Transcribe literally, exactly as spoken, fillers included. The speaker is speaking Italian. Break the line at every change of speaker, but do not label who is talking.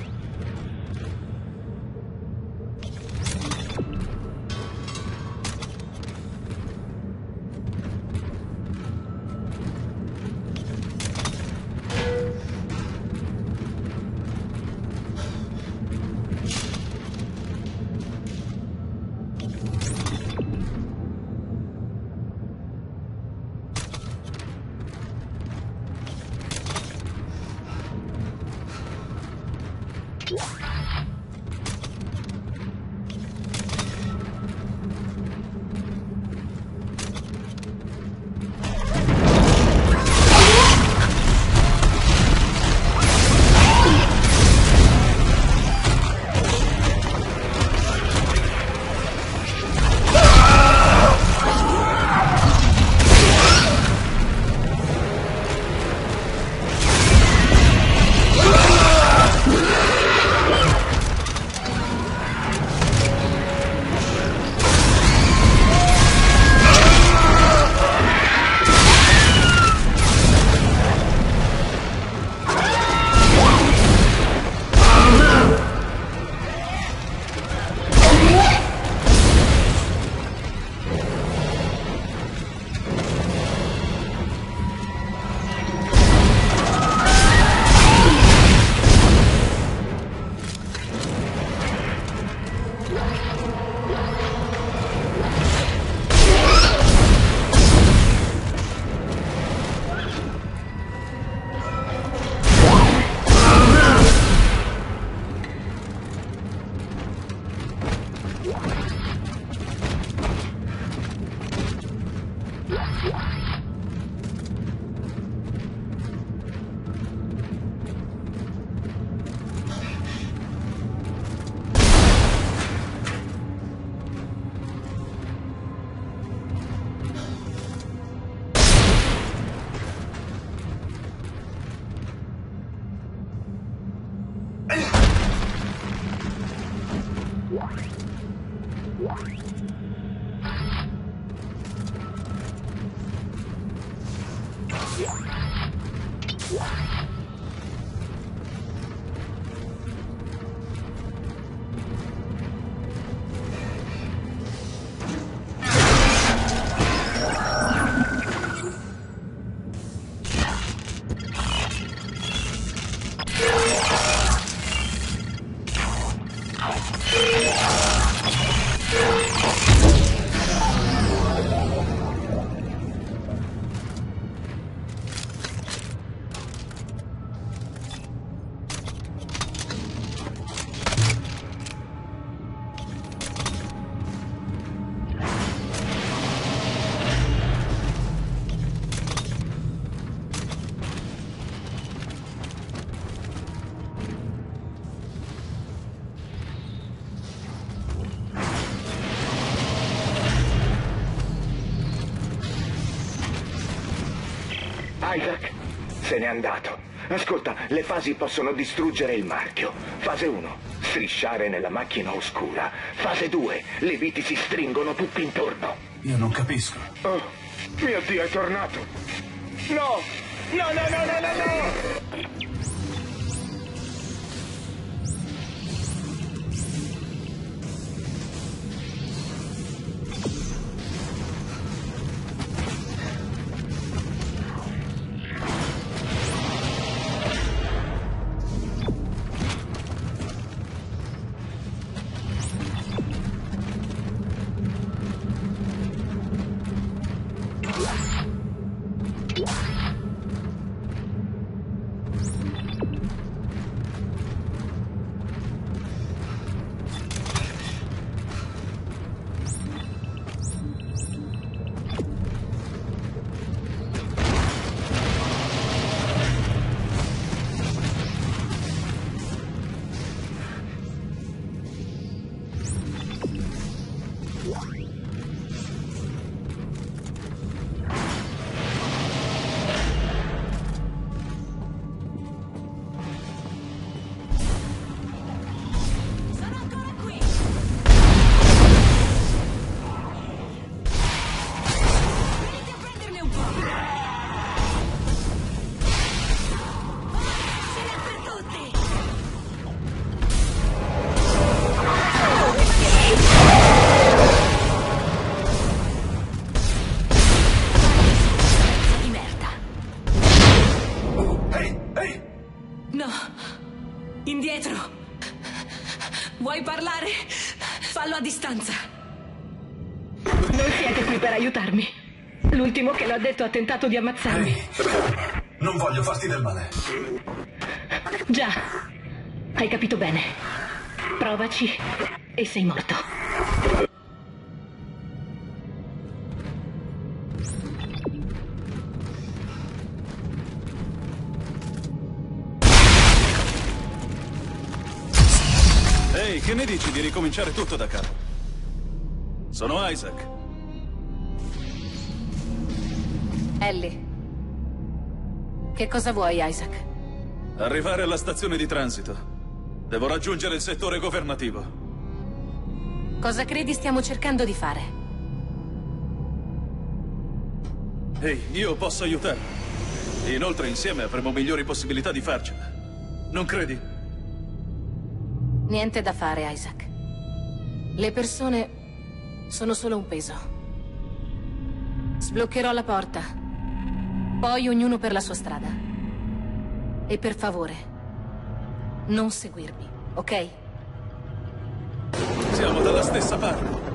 Isaac se n'è andato. Ascolta, le fasi possono distruggere il marchio. Fase uno, strisciare nella macchina oscura. Fase due, le viti si stringono tutti intorno.
Io non capisco.
Oh, mio Dio, è tornato. No! No, no, no, no, no, no!
Indietro! Vuoi parlare? Fallo a distanza.
Non siete qui per aiutarmi. L'ultimo che l'ha detto ha tentato di ammazzarmi.
Ehi, non voglio farti del male.
Già, hai capito bene. Provaci e sei morto.
Ehi, che ne dici di ricominciare tutto da capo? Sono Isaac.
Ellie. Che cosa vuoi, Isaac?
Arrivare alla stazione di transito. Devo raggiungere il settore governativo.
Cosa credi stiamo cercando di fare?
Ehi, io posso aiutarti. Inoltre insieme avremo migliori possibilità di farcela. Non credi?
Niente da fare, Isaac. Le persone sono solo un peso. Sbloccherò la porta. Poi ognuno per la sua strada. E per favore, non seguirmi, ok?
Siamo dalla stessa parte.